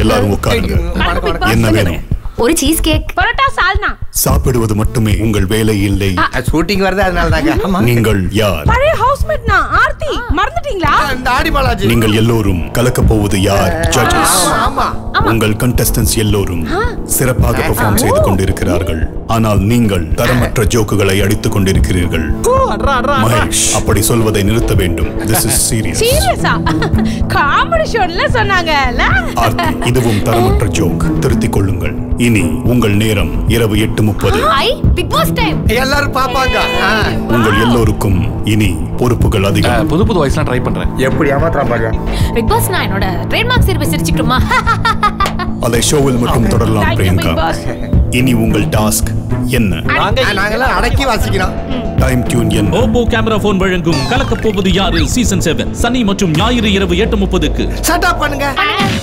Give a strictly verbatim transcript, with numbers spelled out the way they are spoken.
எல்லாரும் உட்காருங்க. என்ன வேணும்? ஒரு சீஸ் கேக். பரோட்டா சால்னா. சாப்பிடுவது மட்டுமே உங்கள் வேலை இல்லை. ஷூட்டிங் வருது அதனால தாங்க. நீங்கள் யார்? பழைய ஹவுஸ்மேட் நான் ஆர்த்தி. மறந்துட்டீங்களா? இந்த ஆடி பாலாஜி. நீங்கள் எல்லோரும் கலக்க போவது யார்? ஜட்ஜஸ். ஆமா. உங்கள் கண்டஸ்டன்ட்ஸ் எல்லோரும் சிறப்பாக பெர்ஃபார்ம் செய்து கொண்டிருக்கிறார்கள். ஆனால் நீங்கள் தரமற்ற ஜோக்குகளை அடித்துக் கொண்டிருக்கிறீர்கள். மகேஷ், அப்படி சொல்வதை நிறுத்த வேண்டும். This is serious. சீரியஸா? காமெடி ஷோல சொன்னாங்கல. ஆர்த்தி, இதுவும் தரமற்ற ஜோக். திருத்திக் கொள்ளுங்கள். இனி உங்கள் நேரம் இரவு எட்டு முப்பது. ஐ பிக் பாஸ் டைம். எல்லாரும் பாப்பாங்க. உங்கள் எல்லோருக்கும் இனி பொறுப்புகள் அதிகம். புது புது வயசுலாம் ட்ரை பண்றேன். எப்படி ஏமாத்துறா பாருங்க. பிக் பாஸ் நான் என்னோட ட்ரேட்மார்க் சர்வீஸ் சிரிச்சுக்கிட்டுமா? அதை ஷோவில் மட்டும் தொடரலாம் பிரியங்கா. இனி உங்கள் டாஸ்க் என்ன? நாங்கெல்லாம் அடக்கி வாசிக்கிறோம். டைம் டியூன் என்ன? ஓப்போ கேமரா போன் வழங்கும் கலக்க போவது யாரு சீசன் செவன் சனி மற்றும் ஞாயிறு இரவு எட்டு முப்பதுக்கு. ஷட் அப் பண்ணுங்க.